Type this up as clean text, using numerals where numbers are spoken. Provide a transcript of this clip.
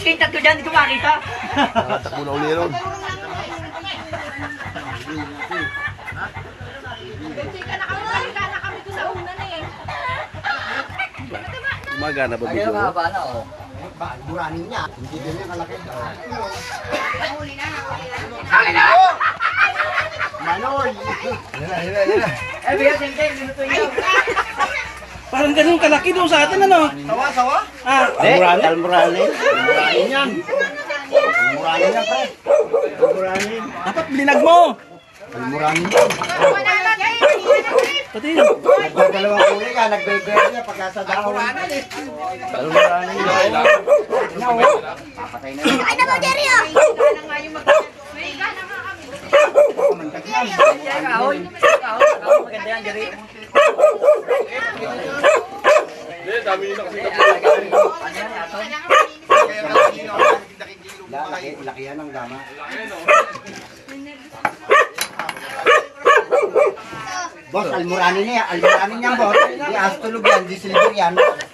kita to dyan, hindi ko makita. Nakatakbo na uli ron. Gumagana ba video? Buranin niya. Hindi din niya kalaki. Nahuli na. Manoy! Eh, bigyan siyempre, minuto yun. Parang ganun kalaki doon sa atin, ano? Sawa? Ah, Almuranin. Almuranin yan. Almuranin yan, pre. Almuranin. dapat binag mo. Almuranin yan. Pati, Nagdadalawang kulay ka, nagbe-bear niya pagkasa dahon. Almuranin yan. Papatay na yan. Ay, na ba, Jerry, oh? Gana nga yung may gana nga kami. Kahoy. Maganda yan, Jerry. Hindi, dami nyo na kasi Laki yan ang gama. Boss, almuranin niya. Almuranin yan, boss. Di astulog yan, di silver yan.